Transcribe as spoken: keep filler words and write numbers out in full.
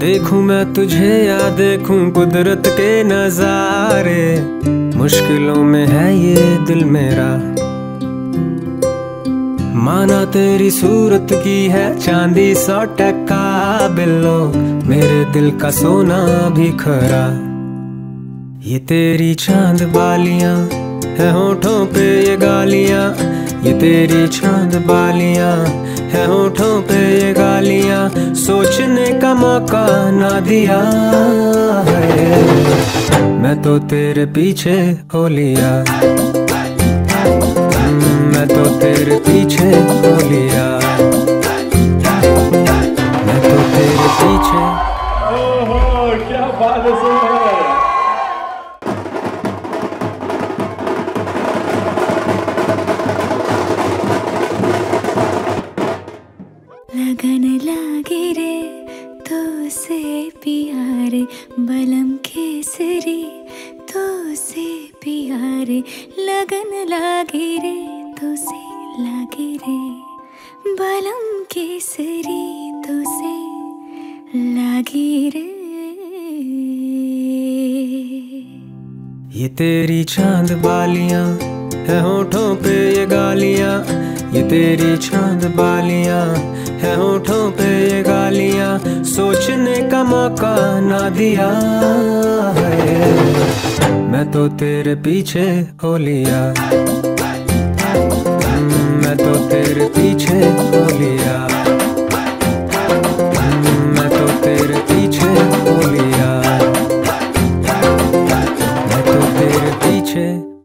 देखूं मैं तुझे या देखूं कुदरत के नजारे, मुश्किलों में है ये दिल मेरा। माना तेरी सूरत की है चांदी सौ टका बिल्लो, मेरे दिल का सोना भी खरा। ये तेरी चांद बालियां है होठों पे ये गालियां, ये तेरी चांद बालियां है होठों पे ये गालियां, सोचने का मौका ना दिया है। मैं तो तेरे पीछे हो लिया, मैं तो तेरे पीछे हो लिया, मैं तो तेरे पीछे। ओहो क्या बात है सुन। लगन लागे रे तो से प्यारे, बलम केसरी तो से प्यारे। लगन लागे रे तो से लागे रे, बलम केसरी तो से लागे रे। ये तेरी चांद बालियां है होठों पे ये गालियां, ये तेरी चांद बालियां है होठों पे ये गालियां, सोचने का मौका ना दिया है। मैं तो तेरे पीछे हो लिया, मैं तो तेरे पीछे हो लिया, मैं तो तेरे पीछे हो लिया, मैं तो तेरे पीछे